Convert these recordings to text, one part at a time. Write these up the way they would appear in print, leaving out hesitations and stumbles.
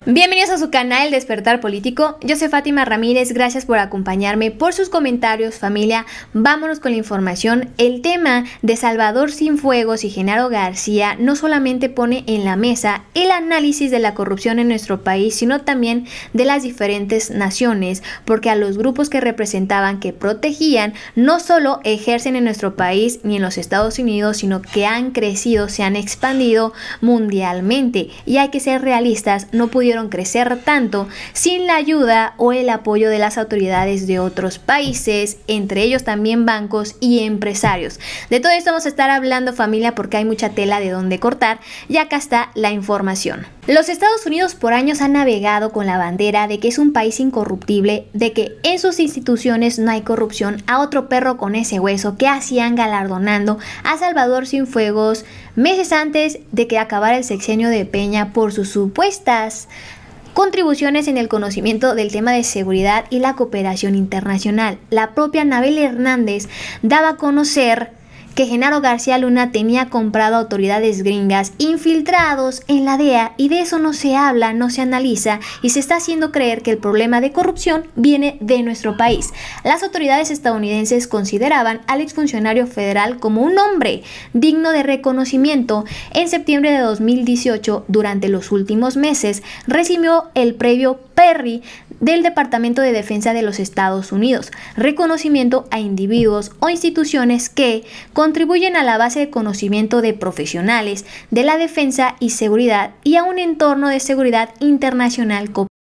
Bienvenidos a su canal El Despertar Político. Yo soy Fátima Ramírez, gracias por acompañarme, por sus comentarios, familia. Vámonos con la información. El tema de Salvador Cienfuegos y Genaro García no solamente pone en la mesa el análisis de la corrupción en nuestro país, sino también de las diferentes naciones, porque a los grupos que representaban, que protegían, no solo ejercen en nuestro país ni en los Estados Unidos, sino que han crecido, se han expandido mundialmente. Y hay que ser realistas, no pudieron crecer tanto sin la ayuda o el apoyo de las autoridades de otros países, entre ellos también bancos y empresarios. De todo esto vamos a estar hablando, familia, porque hay mucha tela de donde cortar, y acá está la información. Los Estados Unidos por años han navegado con la bandera de que es un país incorruptible, de que en sus instituciones no hay corrupción. A otro perro con ese hueso que hacían galardonando a Salvador Cienfuegos meses antes de que acabara el sexenio de Peña por sus supuestas contribuciones en el conocimiento del tema de seguridad y la cooperación internacional. La propia Anabel Hernández daba a conocer que Genaro García Luna tenía comprado autoridades gringas infiltrados en la DEA, y de eso no se habla, no se analiza, y se está haciendo creer que el problema de corrupción viene de nuestro país. Las autoridades estadounidenses consideraban al exfuncionario federal como un hombre digno de reconocimiento. En septiembre de 2018, durante los últimos meses, recibió el premio Perry del Departamento de Defensa de los Estados Unidos, reconocimiento a individuos o instituciones que contribuyen a la base de conocimiento de profesionales de la defensa y seguridad y a un entorno de seguridad internacional.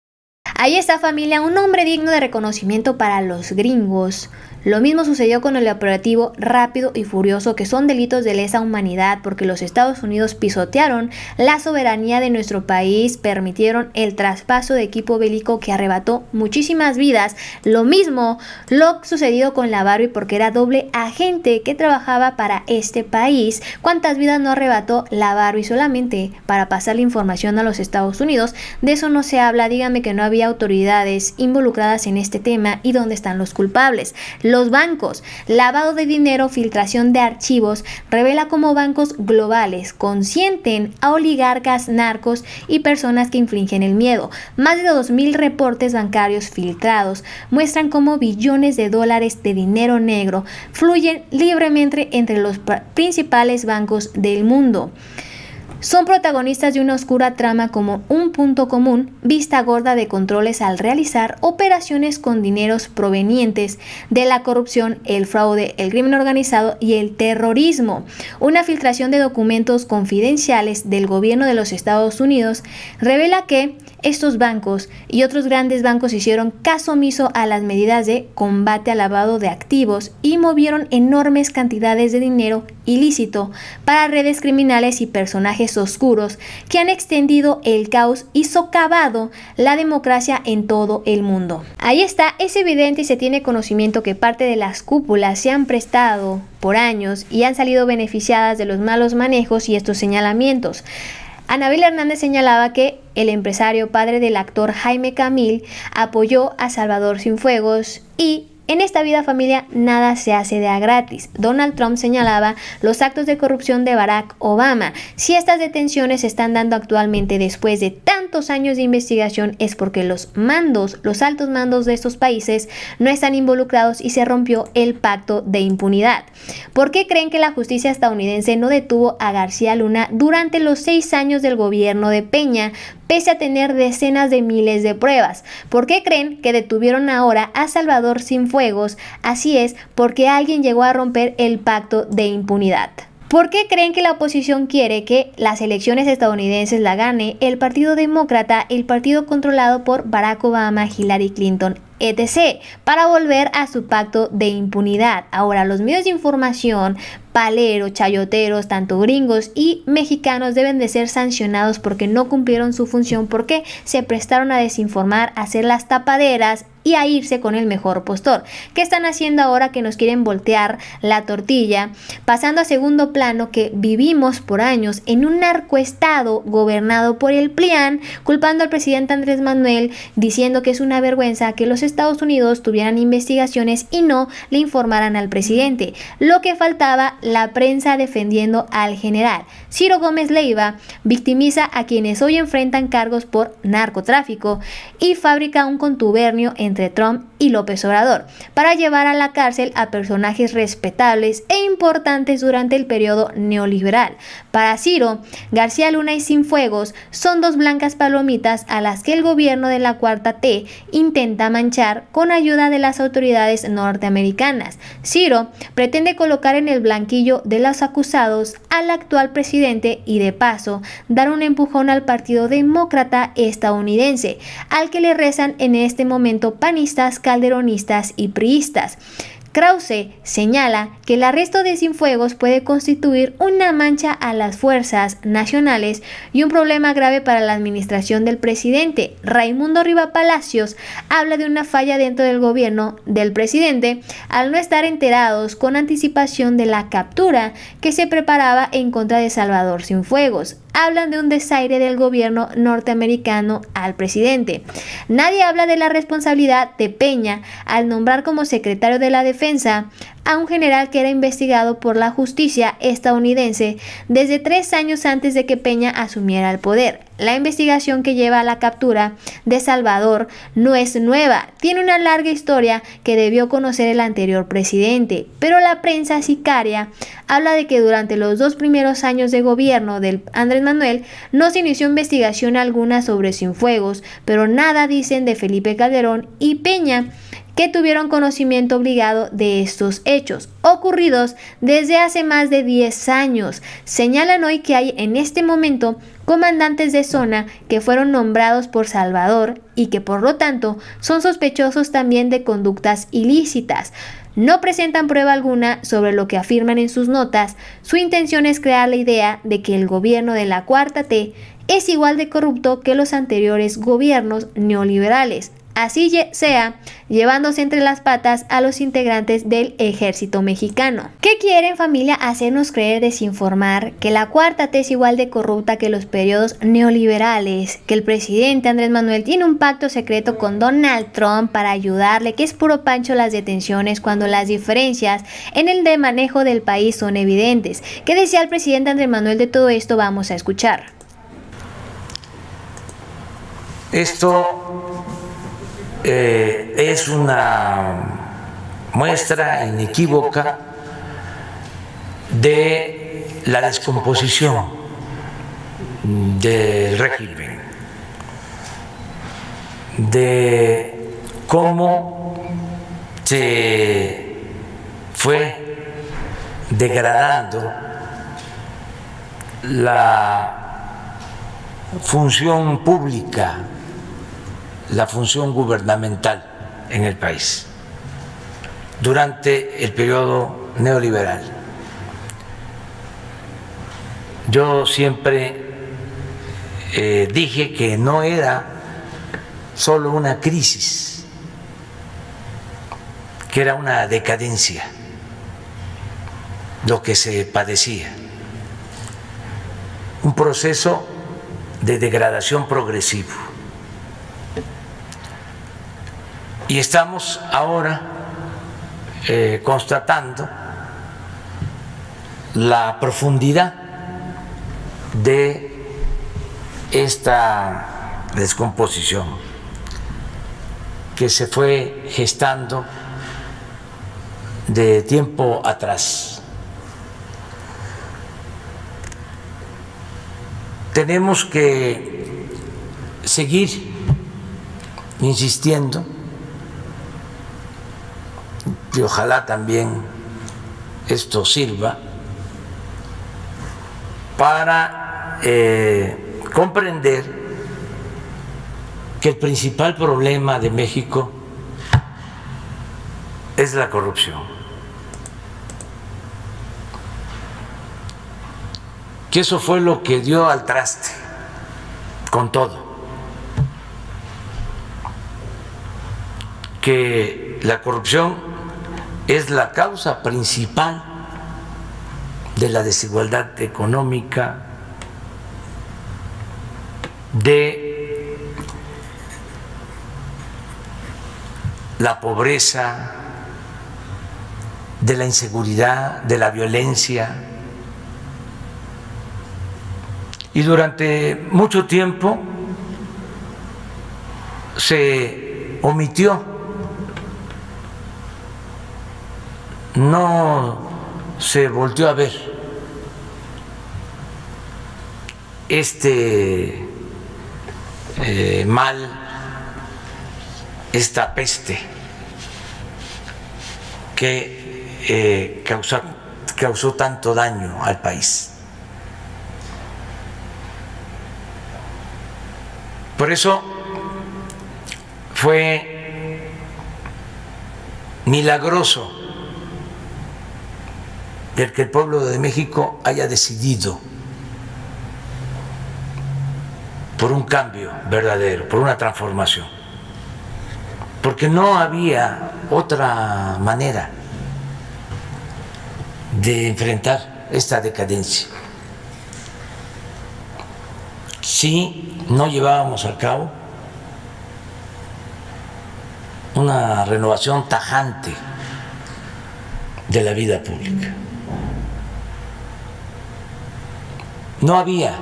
Ahí está, familia, un hombre digno de reconocimiento para los gringos. Lo mismo sucedió con el operativo Rápido y Furioso, que son delitos de lesa humanidad porque los Estados Unidos pisotearon la soberanía de nuestro país, permitieron el traspaso de equipo bélico que arrebató muchísimas vidas. Lo mismo lo sucedido con la Barbie, porque era doble agente que trabajaba para este país. ¿Cuántas vidas no arrebató la Barbie solamente para pasar la información a los Estados Unidos? De eso no se habla. Díganme que no había autoridades involucradas en este tema. ¿Y dónde están los culpables? Los bancos, lavado de dinero, filtración de archivos, revela cómo bancos globales consienten a oligarcas, narcos y personas que infligen el miedo. Más de 2.000 reportes bancarios filtrados muestran cómo billones de dólares de dinero negro fluyen libremente entre los principales bancos del mundo. Son protagonistas de una oscura trama como un punto común, vista gorda de controles al realizar operaciones con dineros provenientes de la corrupción, el fraude, el crimen organizado y el terrorismo. Una filtración de documentos confidenciales del gobierno de los Estados Unidos revela que estos bancos y otros grandes bancos hicieron caso omiso a las medidas de combate al lavado de activos y movieron enormes cantidades de dinero ilícito para redes criminales y personajes oscuros que han extendido el caos y socavado la democracia en todo el mundo. Ahí está, es evidente y se tiene conocimiento que parte de las cúpulas se han prestado por años y han salido beneficiadas de los malos manejos y estos señalamientos. Anabel Hernández señalaba que el empresario padre del actor Jaime Camil apoyó a Salvador Cienfuegos y en esta vida, familia, nada se hace de a gratis. Donald Trump señalaba los actos de corrupción de Barack Obama. Si estas detenciones se están dando actualmente después de tantos años de investigación, es porque los altos mandos de estos países no están involucrados y se rompió el pacto de impunidad. ¿Por qué creen que la justicia estadounidense no detuvo a García Luna durante los 6 años del gobierno de Peña, pese a tener decenas de miles de pruebas? ¿Por qué creen que detuvieron ahora a Salvador Cienfuegos? Así es, porque alguien llegó a romper el pacto de impunidad. ¿Por qué creen que la oposición quiere que las elecciones estadounidenses la gane el Partido Demócrata, el partido controlado por Barack Obama, Hillary Clinton, etc., para volver a su pacto de impunidad? Ahora, los medios de información, paleros, chayoteros, tanto gringos y mexicanos, deben de ser sancionados porque no cumplieron su función, porque se prestaron a desinformar, a hacer las tapaderas y a irse con el mejor postor. ¿Qué están haciendo ahora que nos quieren voltear la tortilla? Pasando a segundo plano que vivimos por años en un narcoestado gobernado por el PRIAN, culpando al presidente Andrés Manuel, diciendo que es una vergüenza que los Estados Unidos tuvieran investigaciones y no le informaran al presidente. Lo que faltaba, la prensa defendiendo al general. Ciro Gómez Leiva victimiza a quienes hoy enfrentan cargos por narcotráfico y fabrica un contubernio entre Trump y López Obrador para llevar a la cárcel a personajes respetables e importantes durante el periodo neoliberal. Para Ciro, García Luna y Cienfuegos son dos blancas palomitas a las que el gobierno de la Cuarta T intenta manchar con ayuda de las autoridades norteamericanas. Ciro pretende colocar en el blanquillo de los acusados al actual presidente y de paso dar un empujón al Partido Demócrata estadounidense, al que le rezan en este momento panistas, calderonistas y priistas. Krause señala que el arresto de Cienfuegos puede constituir una mancha a las fuerzas nacionales y un problema grave para la administración del presidente. Raimundo Riva Palacios habla de una falla dentro del gobierno del presidente al no estar enterados con anticipación de la captura que se preparaba en contra de Salvador Cienfuegos. Hablan de un desaire del gobierno norteamericano al presidente. Nadie habla de la responsabilidad de Peña al nombrar como secretario de la Defensa a un general que era investigado por la justicia estadounidense desde 3 años antes de que Peña asumiera el poder. La investigación que lleva a la captura de Salvador no es nueva, tiene una larga historia que debió conocer el anterior presidente, pero la prensa sicaria habla de que durante los 2 primeros años de gobierno del Andrés Manuel no se inició investigación alguna sobre Cienfuegos, pero nada dicen de Felipe Calderón y Peña, que tuvieron conocimiento obligado de estos hechos, ocurridos desde hace más de 10 años. Señalan hoy que hay en este momento comandantes de zona que fueron nombrados por Salvador y que por lo tanto son sospechosos también de conductas ilícitas. No presentan prueba alguna sobre lo que afirman en sus notas. Su intención es crear la idea de que el gobierno de la Cuarta T es igual de corrupto que los anteriores gobiernos neoliberales. Así sea, llevándose entre las patas a los integrantes del ejército mexicano. ¿Qué quieren, familia? Hacernos creer, desinformar que la Cuarta T es igual de corrupta que los periodos neoliberales, que el presidente Andrés Manuel tiene un pacto secreto con Donald Trump para ayudarle, que es puro pancho las detenciones, cuando las diferencias en el de manejo del país son evidentes. ¿Qué decía el presidente Andrés Manuel de todo esto? Vamos a escuchar. Esto es una muestra inequívoca de la descomposición del régimen, de cómo se fue degradando la función pública, la función gubernamental en el país durante el periodo neoliberal. Yo siempre dije que no era solo una crisis, que era una decadencia lo que se padecía, un proceso de degradación progresivo. Y estamos ahora constatando la profundidad de esta descomposición que se fue gestando de tiempo atrás. Tenemos que seguir insistiendo y ojalá también esto sirva para comprender que el principal problema de México es la corrupción, que eso fue lo que dio al traste con todo, que la corrupción es la causa principal de la desigualdad económica, de la pobreza, de la inseguridad, de la violencia, Y durante mucho tiempo se omitió, no se volvió a ver este mal, esta peste que causó tanto daño al país. Por eso fue milagroso el que el pueblo de México haya decidido por un cambio verdadero, por una transformación, porque no había otra manera de enfrentar esta decadencia. Si no llevábamos a cabo una renovación tajante de la vida pública. No había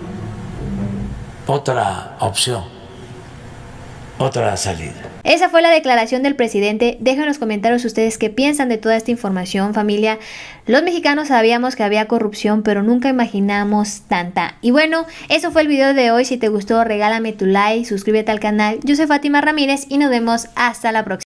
otra opción, otra salida. Esa fue la declaración del presidente. Dejen en los comentarios ustedes qué piensan de toda esta información, familia. Los mexicanos sabíamos que había corrupción, pero nunca imaginamos tanta. Y bueno, eso fue el video de hoy. Si te gustó, regálame tu like, suscríbete al canal. Yo soy Fátima Ramírez y nos vemos hasta la próxima.